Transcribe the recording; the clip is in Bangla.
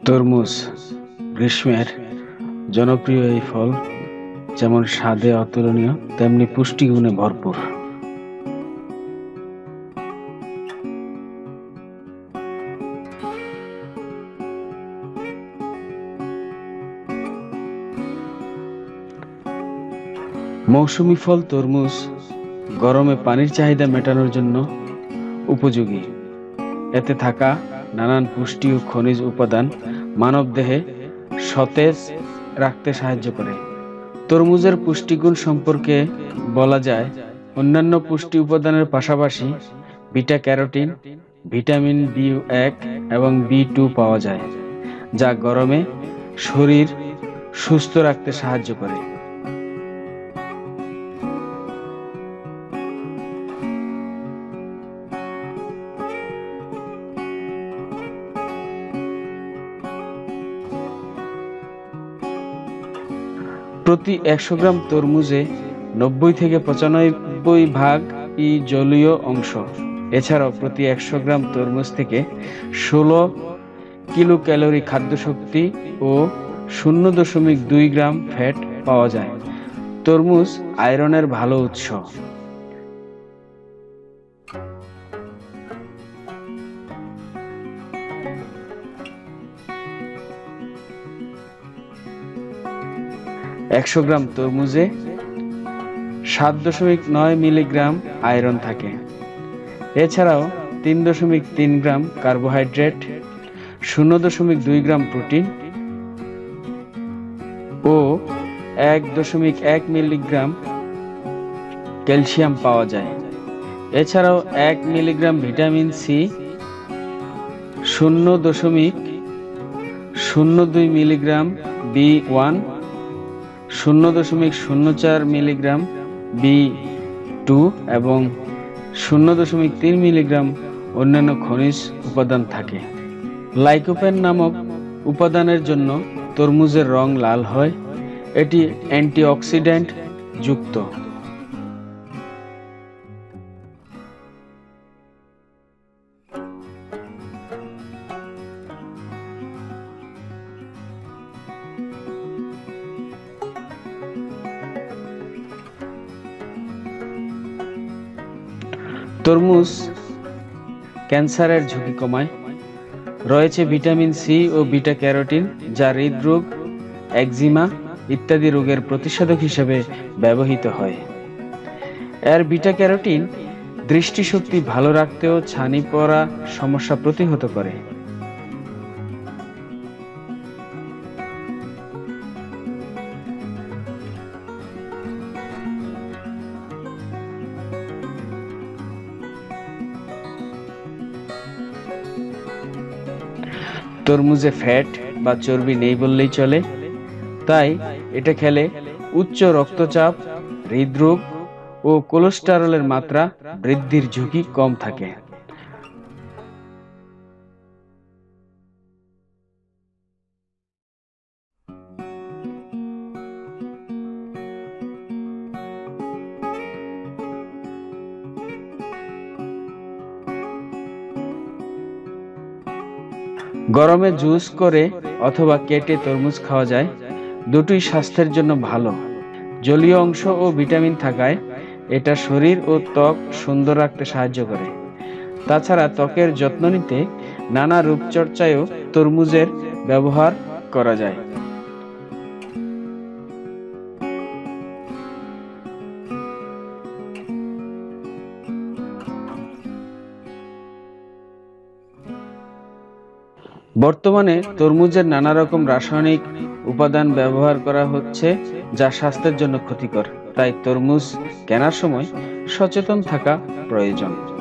তরমুজ গ্রীষ্মের জনপ্রিয় এই ফল যেমন স্বাদে অতুলনীয়, তেমনি পুষ্টিগুণে ভরপুর। মৌসুমী ফল তরমুজ গরমে পানির চাহিদা মেটানোর জন্য উপযোগী। এতে থাকা নানান পুষ্টি ও খনিজ উপাদান মানবদেহে সতেজ রাখতে সাহায্য করে। তরমুজের পুষ্টিগুণ সম্পর্কে বলা যায়, অন্যান্য পুষ্টি উপাদানের পাশাপাশি beta carotene, vitamin B one B two যায়, যা গরমে শরীর সুস্থ রাখতে সাহায্য করে। প্রতি 100 গ্রাম তরমুজে 90 থেকে 95 ভাগ জলীয় অংশ। এছাড়াও প্রতি 100 গ্রাম তরমুজ থেকে 16 কিলো ক্যালোরি খাদ্যশক্তি ও 0.2 গ্রাম ফ্যাট পাওয়া যায়। তরমুজ আয়রনের ভালো উৎস। 100 গ্রাম তরমুজে 7.9 মিলিগ্রাম আয়রন থাকে। এছাড়াও 3.3 গ্রাম কার্বোহাইড্রেট, 0.2 গ্রাম প্রোটিন ও 1.1 মিলিগ্রাম ক্যালসিয়াম পাওয়া যায়। এছাড়াও 1 milligram vitamin C, 0.02 milligram B, 0.04 milligram B এবং 0.3 মিলিগ্রাম অন্যান্য খনিজ উপাদান থাকে। লাইকোপেন নামক উপাদানের জন্য তরমুজের রং লাল হয়। এটি অ্যান্টিঅক্সিডেন্ট যুক্ত। তরমুজ ক্যান্সারের ঝুঁকি কমায়। রয়েছে ভিটামিন সি ও বিটা ক্যারোটিন, যা হৃদরোগ, একজিমা ইত্যাদি রোগের প্রতিষেধক হিসেবে ব্যবহৃত হয়। এর বিটা ক্যারোটিন দৃষ্টিশক্তি ভালো রাখতেও ছানি পড়া সমস্যা প্রতিহত করে। তরমুজে ফ্যাট বা চর্বি নেই বললেই চলে, তাই এটা খেলে উচ্চ রক্তচাপ, হৃদরোগ ও কোলেস্টেরলের মাত্রা বৃদ্ধির ঝুঁকি কম থাকে। গরমে জুস করে অথবা কেটে তরমুজ খাওয়া যায়। দুটোই স্বাস্থ্যের জন্য ভালো। জলীয় অংশ ও ভিটামিন থাকায় এটা শরীর ও ত্বক সুন্দর রাখতে সাহায্য করে। তাছাড়া ত্বকের যত্ন নিতে নানা রূপচর্চায়ও তরমুজের ব্যবহার করা যায়। বর্তমানে তরমুজের নানা রকম রাসায়নিক উপাদান ব্যবহার করা হচ্ছে, যা স্বাস্থ্যের জন্য ক্ষতিকর। তাই তরমুজ কেনার সময় সচেতন থাকা প্রয়োজন।